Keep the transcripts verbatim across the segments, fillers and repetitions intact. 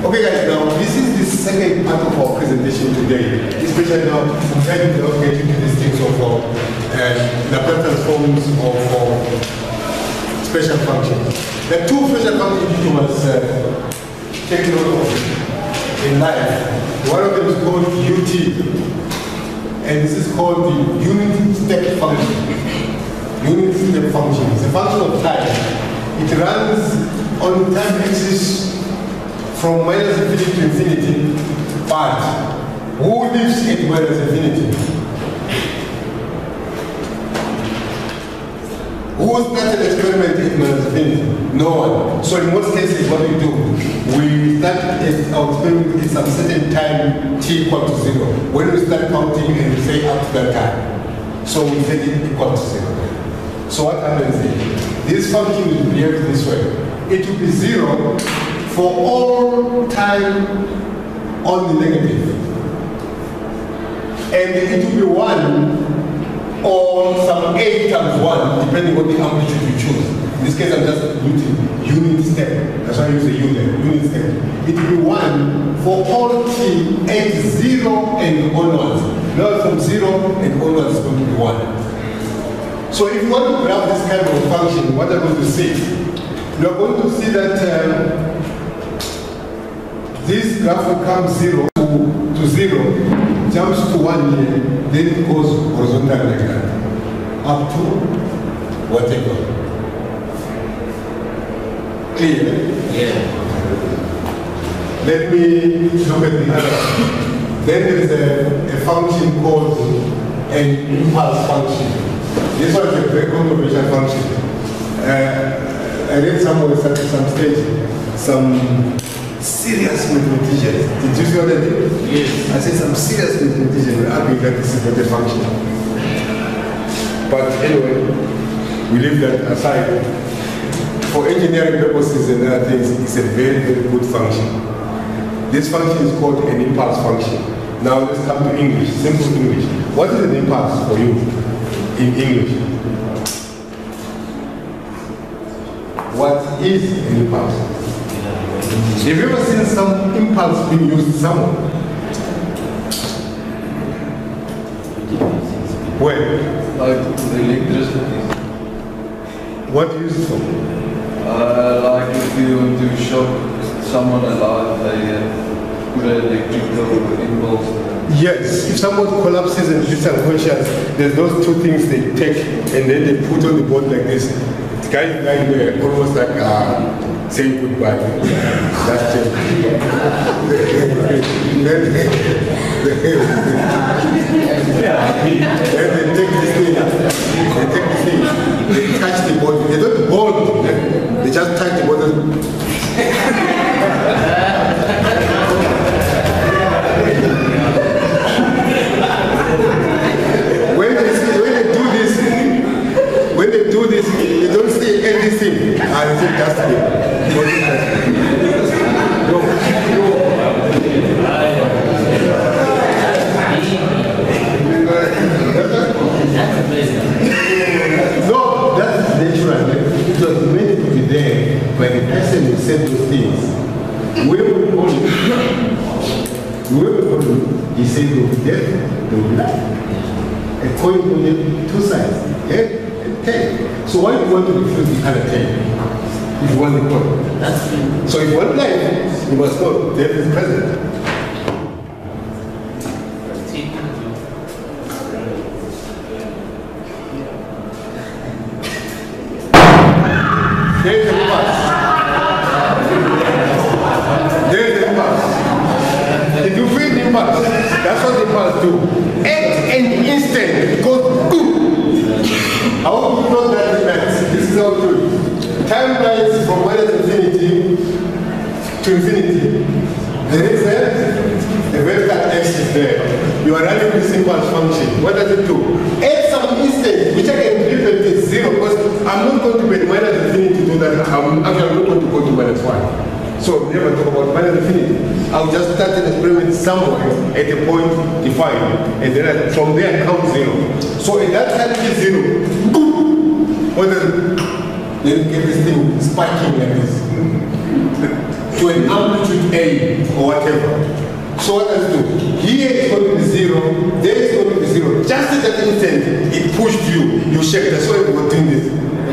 Okay guys, now this is the second part of our presentation today, especially now I'm trying to get into these things of uh, Laplace transforms of uh, special functions. The two special functions you must uh, take note of in life. One of them is called U T, and this is called the unit step function. Unit step function. It's a function of time. It runs on the time axis from minus infinity to infinity, but who lives at minus infinity? Who started the experiment at minus infinity? No one. So in most cases, what we do, we start at our experiment at some certain time t equal to zero. When we start counting and we say up to that time, so we set it equal to zero. So what happens is, this function will behave this way. It will be zero for all time on the negative. And it will be one or some eight times one, depending on the amplitude you choose. In this case, I'm just using unit step. That's why I use a unit, unit step. It will be one for all t at zero and onwards. Now from zero and onwards is going to be one. So if you want to graph this kind of function, what are you going to see? You are going to see that um, this graph will come zero to, to zero, jumps to one here, then it goes horizontal like that, up to whatever. Clear? Yeah. Let me look at the other. Then there is a, a function called an impulse function. This one is a very controversial function. Uh, I read somewhere at some stage, some serious mathematicians. Did you see what I did? Yes. I said some serious mathematicians were arguing that this is not a function. But anyway, we leave that aside. For engineering purposes and other things, it's a very, very good function. This function is called an impulse function. Now let's come to English, simple English. What is an impulse for you in English? What is an impulse? Have you ever seen some impulse being used somewhere? Where? Like electricity. What do you use it for? Uh, like if you want to shock someone alive, they uh, put an electrical impulse. Yes, if someone collapses and is unconscious, there's those two things they take and then they put on the board like this. The guy is lying there, almost like uh, saying goodbye. That's it. Then they take this thing, they take this thing, they touch the body. They don't hold, they just touch the body. When they, see, when they do this, when they do this, you don't see anything. I think that's it. No, no, that's natural. It was meant to be there when the person who said those things. We will call it. We will call it. He said there will be death, there will be life. A coin with two sides, head and tail. So why do you want to refuse the other tail? If you want the coin. That's true. So if you want life, you must know death is present. There is the impulse. There is the impulse. If you feel the impulse, that's what the impulse do. At an instant, it goes boom. I hope you know that effect. This is how to do it. Time flies from minus infinity to infinity. There is a, a vertical axis there. You are running this impulse function. What does it do? At some instant, which I can believe that it's zero, because I'm not going to be at minus infinity to do that. I'm actually not going to go to minus one. So we never talk about minus infinity. I'll just start an experiment somewhere at a point defined, and then I, from there I count zero. So at that time it is zero. Boom! What does then get this thing spiking like this. to an amplitude A or whatever. So what does it do? Here it's going to be zero, there it's going to be zero. Just at that instant, it pushed you, you shake. That's why we're doing this.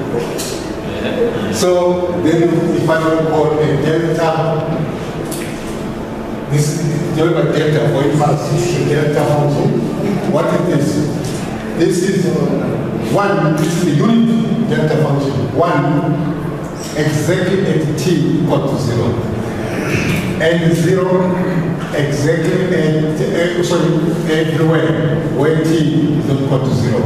So then if I don't call a delta, this is delta delta for impulse, this is a delta function. What is this? This is one, this is the unit delta function. One exactly at t equal to zero. And zero exactly at, uh, sorry, everywhere where t is not equal to zero.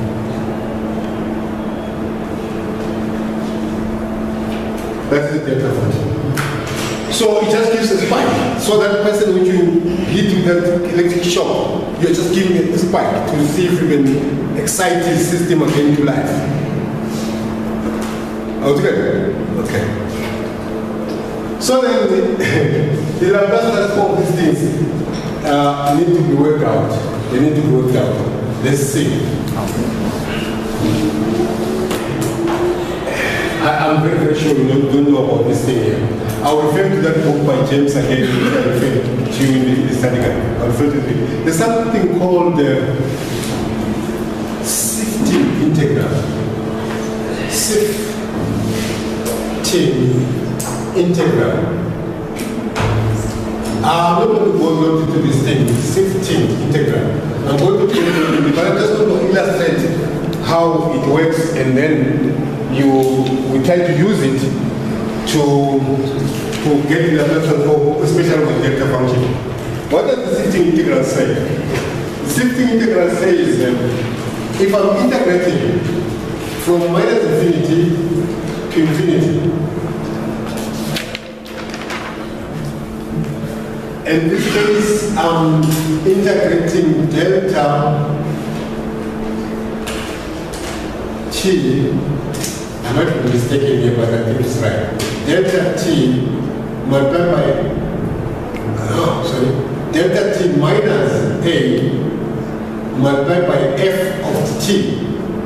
That's the delta function. So it just gives a spike. So that person when you hit with that electric shock, you're just giving it a spike to see if you can excite his system again to life. Okay? Okay. So then the, the Laplace transform of these things uh, need to be worked out. They need to be worked out. Let's see. I, I'm very, very sure you don't, don't know about this thing here. I'll refer to that book by James again, which I referred to you in the study guide. I'll refer to it. There's something called the uh, sifting integral. Sifting integral. I'm not going to go into this thing, sifting integral. I'm going to go into it, but I'm just going to illustrate how it works, and then you we try to use it to, to get the Laplace transform, especially with delta function. What does the sifting integral say? The sifting integral says that if I'm integrating from minus infinity to infinity, in this case, I'm integrating delta t. I might be mistaken here, but I think it's right. Delta t multiplied by, oh, sorry, delta t minus a multiplied by f of t.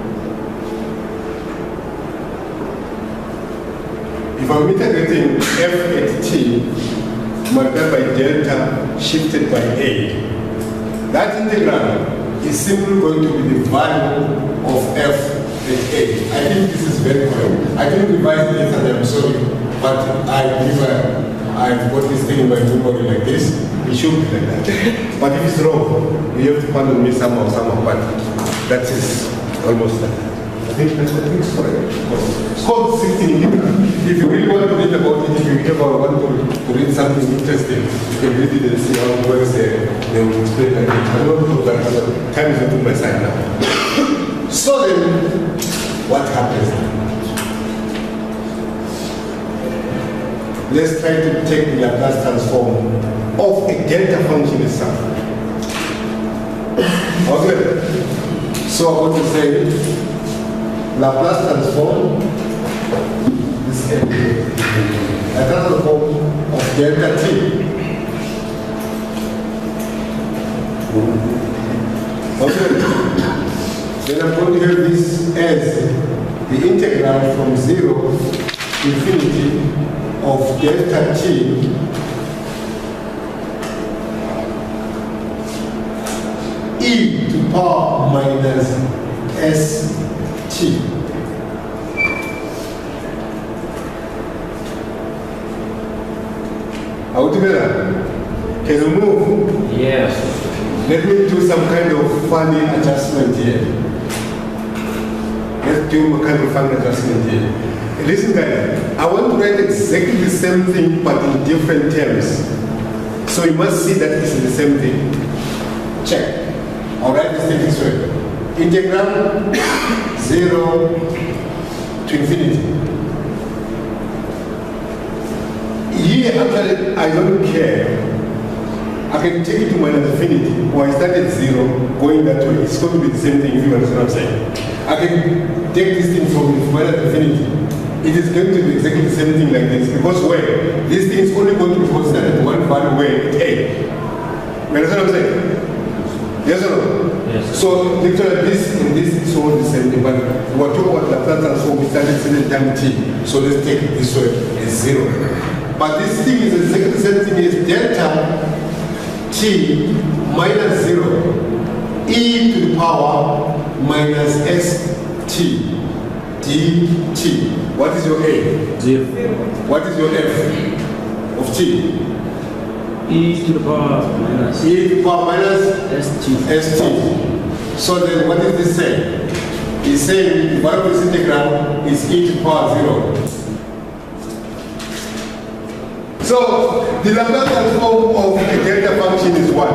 If I'm integrating f at t multiplied by delta shifted by a, that integral is simply going to be the value of f at a. I think this is very correct. I didn't revise this and I'm sorry, but I believe I, I've got this thing in my memory like this. It should be like that. But if it's wrong, you have to pardon me somehow, somehow, but that is almost like that. I think that's I think it's correct. It's called sifting integral. If you really want to read about it, if you ever want to, to read something interesting, you can read it and see how it works there. They will explain like it. I don't know that other time is not on my side now. So then, what happens now? Let's try to take the Laplace transform of a delta function itself. Okay. So I want to say Laplace transform this Laplace transform of delta t. Okay. Then I'm going to have this as the integral from zero to infinity of delta t e to power minus s t. Are we together? Can you move? Yes. Let me do some kind of funny adjustment here. Let's do a kind of funny adjustment here. Listen guys, I want to write exactly the same thing but in different terms. So you must see that it's the same thing. Check. I'll write this thing this way. Integral zero to infinity. Here actually I don't care. I can take it to minus infinity, or I start at zero, going that way. It's going to be the same thing if you understand what I'm saying. I can take this thing from minus infinity. It is going to be exactly the same thing like this, because where? This thing is only going to be considered at one value where it's A. You understand what I'm saying? Yes or no? Yes. So literally this and this is all the same thing, but we're talking about Laplace transform, we started at certain time t. So let's take it this way as zero. But this thing is exactly the same thing as delta t minus zero e to the power minus st dt. What is your a? Zero. What is your f of t? E to the power minus E to the power minus st. st. So then what is this saying? It's saying the value of this integral is e to the power zero. So the Laplace transform of a delta function is what?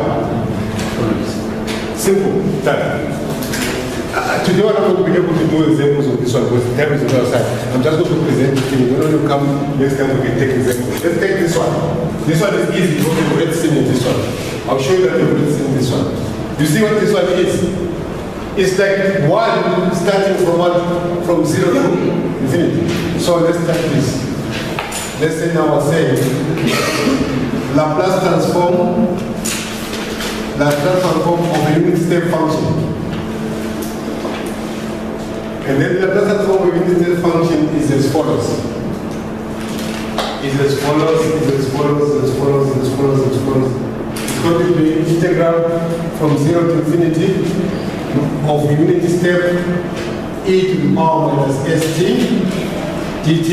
Simple. Done. Uh, today I'm not going to be able to do examples of this one because the time is on our side. I'm just going to present it to you. When you come next time we can take examples. Let's take this one. This one is easy because you've already seen in this one. I'll show you that you've already seen this one. You see what this one is? It's like one starting from what? From zero to infinity. So let's start this. Let's say now I say Laplace transform Laplace transform of a unit step function. And then the Laplace transform of a unit step function is as follows. Is as follows, is as follows, as follows, as follows, as follows. It's going to be integral from zero to infinity of unit step e to the power minus st dt.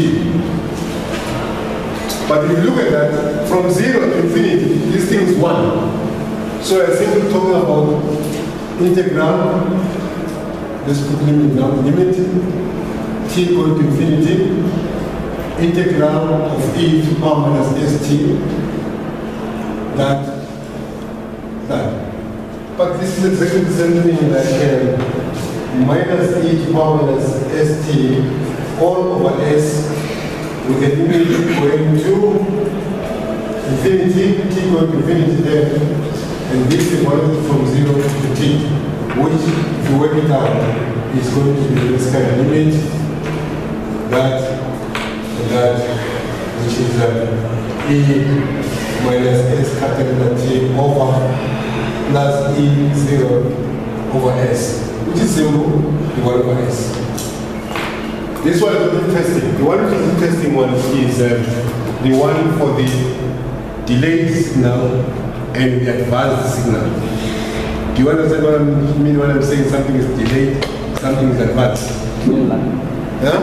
But if you look at that, from zero to infinity, this thing is one. So I think we're talking about integral, let's put limit now, limit t going to infinity, integral of e to the power minus st, that, that. But this is exactly the same thing like uh, minus e to the power minus st all over s with a limit going to infinity, t going to infinity there, and this is one from zero to t, which if you work it out is going to be this kind of limit, that, and that, which is uh, e minus s capital T over plus e zero over s, which is simple, the one over s. This one is interesting. The one which is interesting one is uh, the one for the delayed signal and the advanced signal. Do you understand what I mean when I'm saying something is delayed, something is advanced? Yeah?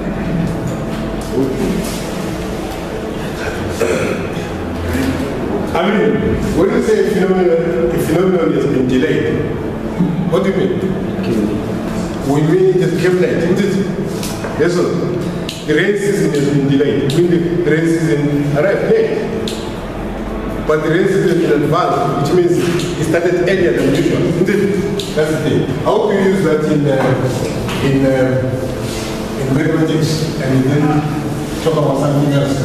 I mean, when you say a phenomenon, a phenomenon has been delayed, what do you mean? We mean it is kept late, isn't it? Yes, sir. The rain season has been delayed. It means the rain season arrived late. But the rain season has been advanced, which means it started earlier than usual, isn't it? That's the thing. How do you use that in uh, in uh, in mathematics and then talk about something else?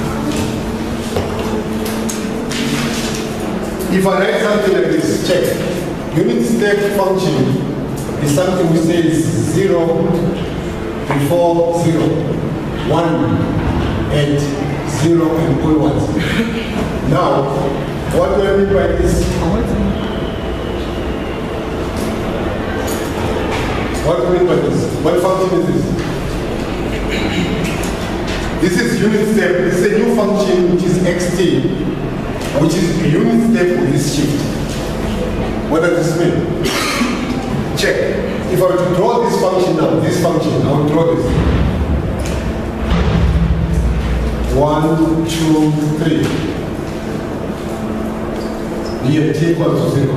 If I write something like this, check. Unit step function is something we say is zero before zero, one at zero and onwards. Now, what do I mean by this? What do I mean by this? What function is this? This is unit step. This is a new function which is xt, which is a unit step with this shift. What does this mean? Check. If I were to draw this function now, this function, I would draw this. One, two, three. Here t equals to zero.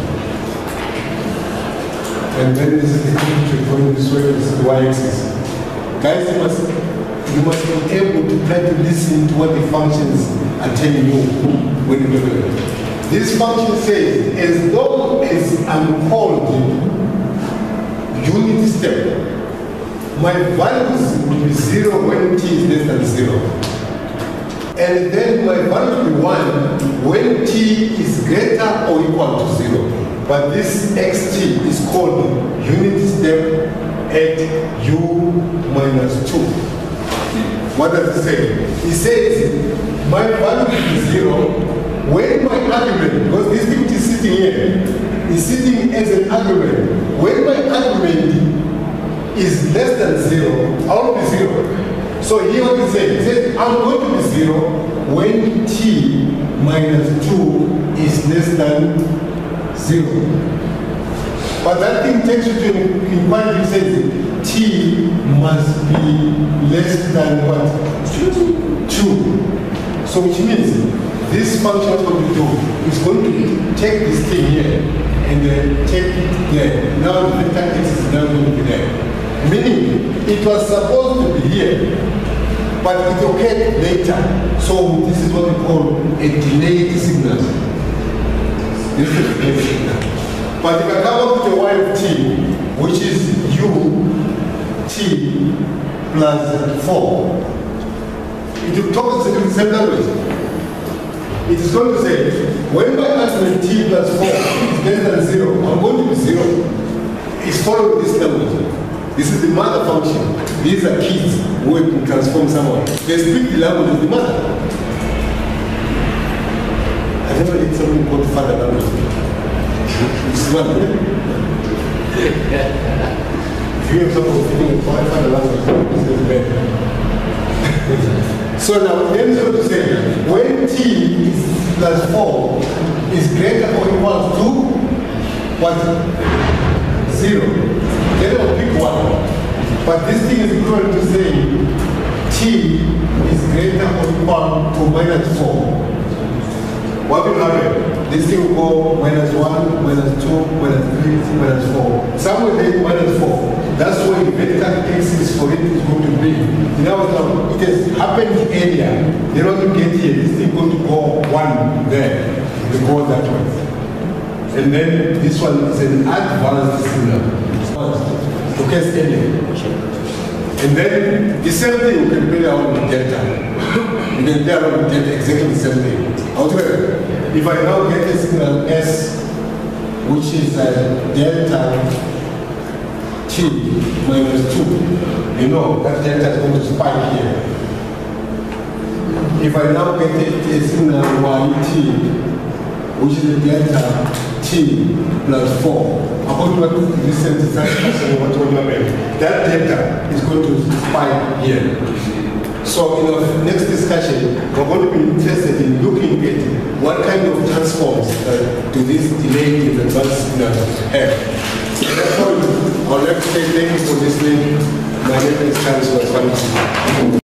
And then this is the picture going this way, this is the y-axis. Guys, you must, you must be able to try to listen to what the functions are telling you when you look at it. This function says, as long as I'm called unit step, my values will be zero when t is less than zero. And then my value will be one when t is greater or equal to zero. But this xt is called unit step at u minus two. What does it say? It says my value will be zero when my argument, because this thing is sitting here, is sitting as an argument. When my argument is less than zero, I will be zero. So here what it says, it says I'm going to be zero when t minus two is less than zero. But that thing takes you to an inequality that says t must be less than what? two. So which means this function is going to do is going to take this thing here and then take it there. Now the vector x is now going to be there. Meaning it was supposed to be here, but it occurred later. So this is what we call a delayed signal. This is a delayed signal. But if I come up with a y of t, which is u t plus four, it will talk in the same language. It is going to say, when my argument t plus four is less than zero, I'm going to be zero. It's following this language. This is the mother function. These are kids who can transform someone. They speak the language of the mother. I never did something called father language. It's one. If you have someone speaking father language, this is better. So now, then it's going to say, when t is plus four is greater or equal to what? Zero. Then I'll pick one. But this thing is equivalent to saying t is greater or equal to minus four. What will happen? This thing will go minus one, minus two, minus three, minus four. Somewhere there is minus four. That's why the vector x is for it is going to be. Now it has happened earlier. They don't get here. This thing is going to go one there. It will go that way. And then this one is an advanced signal. Okay, earlier. And then the same thing you can play around with delta. You can play around with delta exactly the same thing. However, if I now get a signal S, which is uh, delta t minus two, you know that delta is going to spike here. If I now get a, a signal yt, which is a delta t plus four, about what this sensitization, what you mean, that delta is going to spike here. So in our next discussion, we're going to be interested in looking at what kind of transforms uh, do these delayed in advanced signals have. So that's all. I would like to say thank you for listening. My name is Chancellor.